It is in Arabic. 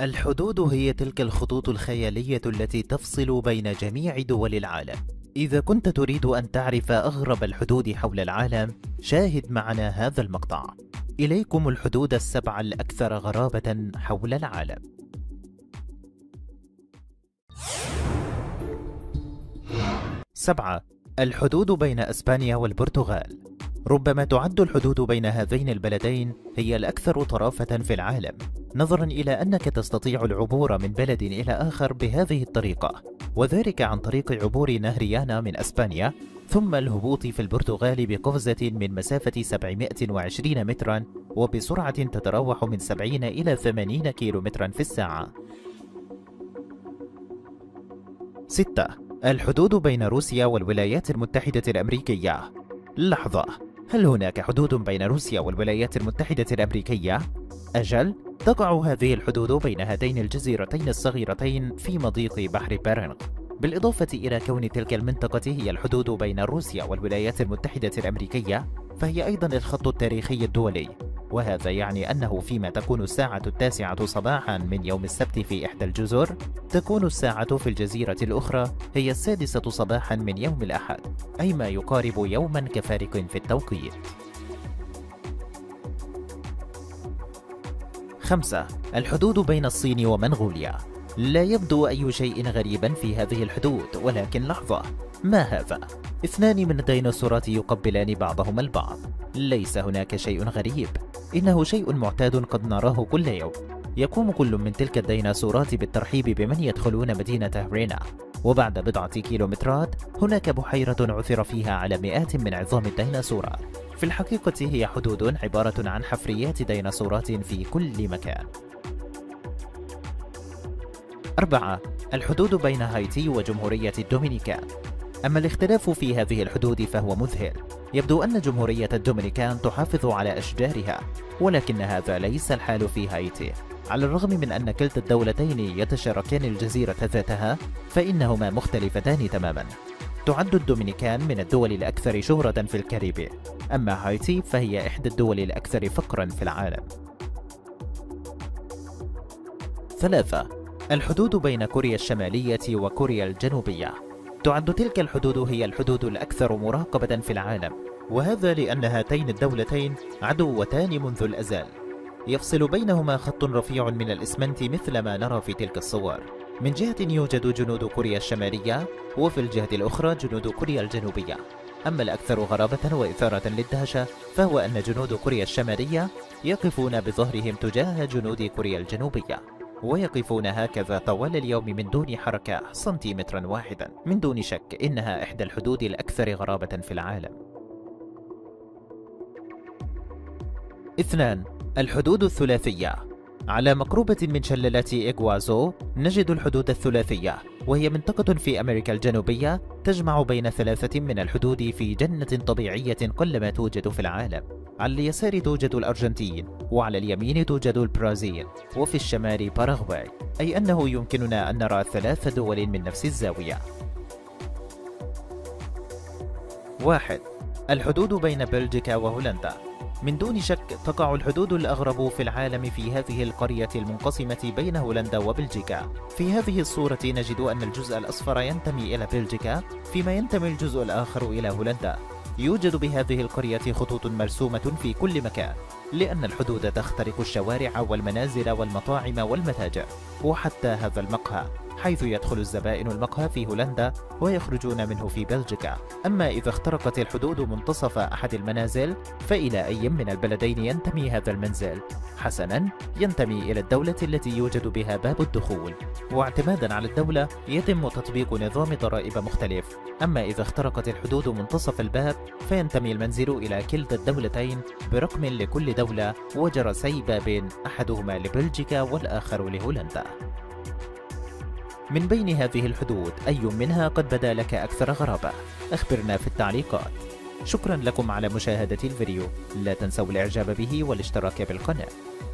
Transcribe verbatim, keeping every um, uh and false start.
الحدود هي تلك الخطوط الخيالية التي تفصل بين جميع دول العالم. إذا كنت تريد أن تعرف أغرب الحدود حول العالم، شاهد معنا هذا المقطع. إليكم الحدود السبعة الأكثر غرابة حول العالم. سبعة. الحدود بين إسبانيا والبرتغال. ربما تعد الحدود بين هذين البلدين هي الأكثر طرافة في العالم، نظرا إلى أنك تستطيع العبور من بلد إلى آخر بهذه الطريقة، وذلك عن طريق عبور نهر يانا من إسبانيا، ثم الهبوط في البرتغال بقفزة من مسافة سبعمائة وعشرين مترا وبسرعة تتراوح من سبعين إلى ثمانين كيلومترا في الساعة. ستة. الحدود بين روسيا والولايات المتحدة الأمريكية. لحظة، هل هناك حدود بين روسيا والولايات المتحدة الأمريكية؟ أجل، تقع هذه الحدود بين هاتين الجزيرتين الصغيرتين في مضيق بحر بيرنغ. بالإضافة إلى كون تلك المنطقة هي الحدود بين روسيا والولايات المتحدة الأمريكية، فهي أيضا الخط التاريخي الدولي، وهذا يعني أنه فيما تكون الساعة التاسعة صباحا من يوم السبت في إحدى الجزر، تكون الساعة في الجزيرة الأخرى هي السادسة صباحا من يوم الأحد، أي ما يقارب يوما كفارق في التوقيت. خمسة. الحدود بين الصين ومنغوليا. لا يبدو أي شيء غريبا في هذه الحدود، ولكن لحظة، ما هذا؟ اثنان من الديناصورات يقبلان بعضهما البعض. ليس هناك شيء غريب، إنه شيء معتاد قد نراه كل يوم. يقوم كل من تلك الديناصورات بالترحيب بمن يدخلون مدينة هرينا، وبعد بضعة كيلومترات هناك بحيرة عثر فيها على مئات من عظام الديناصورات. في الحقيقة هي حدود عبارة عن حفريات ديناصورات في كل مكان. أربعة. الحدود بين هايتي وجمهورية الدومينيكان. أما الاختلاف في هذه الحدود فهو مذهل. يبدو أن جمهورية الدومينيكان تحافظ على أشجارها، ولكن هذا ليس الحال في هايتي. على الرغم من أن كلتا الدولتين يتشاركان الجزيرة ذاتها، فإنهما مختلفتان تماما. تعد الدومينيكان من الدول الأكثر شهرة في الكاريبي، أما هايتي فهي إحدى الدول الأكثر فقرا في العالم. ثلاثة. الحدود بين كوريا الشمالية وكوريا الجنوبية. تعد تلك الحدود هي الحدود الأكثر مراقبة في العالم، وهذا لأن هاتين الدولتين عدوتان منذ الأزل. يفصل بينهما خط رفيع من الإسمنت مثل ما نرى في تلك الصور. من جهة يوجد جنود كوريا الشمالية، وفي الجهة الأخرى جنود كوريا الجنوبية. أما الأكثر غرابة وإثارة للدهشة فهو أن جنود كوريا الشمالية يقفون بظهرهم تجاه جنود كوريا الجنوبية، ويقفون هكذا طوال اليوم من دون حركة سنتيمترا واحدا. من دون شك إنها إحدى الحدود الأكثر غرابة في العالم. اثنان. الحدود الثلاثية. على مقربة من شلالات إغوازو نجد الحدود الثلاثية، وهي منطقة في أمريكا الجنوبية تجمع بين ثلاثة من الحدود في جنة طبيعية قلما توجد في العالم. على اليسار توجد الأرجنتين، وعلى اليمين توجد البرازيل، وفي الشمال باراغواي، أي أنه يمكننا أن نرى ثلاث دول من نفس الزاوية. واحد. الحدود بين بلجيكا وهولندا. من دون شك تقع الحدود الأغرب في العالم في هذه القرية المنقسمة بين هولندا وبلجيكا. في هذه الصورة نجد أن الجزء الأصفر ينتمي إلى بلجيكا، فيما ينتمي الجزء الآخر إلى هولندا. يوجد بهذه القرية خطوط مرسومة في كل مكان، لأن الحدود تخترق الشوارع والمنازل والمطاعم والمتاجر، وحتى هذا المقهى، حيث يدخل الزبائن المقهى في هولندا ويخرجون منه في بلجيكا. أما إذا اخترقت الحدود منتصف أحد المنازل، فإلى أي من البلدين ينتمي هذا المنزل؟ حسنا، ينتمي إلى الدولة التي يوجد بها باب الدخول، واعتمادا على الدولة يتم تطبيق نظام ضرائب مختلف. أما إذا اخترقت الحدود منتصف الباب، فينتمي المنزل إلى كلتا الدولتين برقم لكل دولة وجرسي باب، أحدهما لبلجيكا والآخر لهولندا. من بين هذه الحدود أي منها قد بدا لك أكثر غرابة؟ أخبرنا في التعليقات. شكرا لكم على مشاهدة الفيديو، لا تنسوا الإعجاب به والاشتراك بالقناة.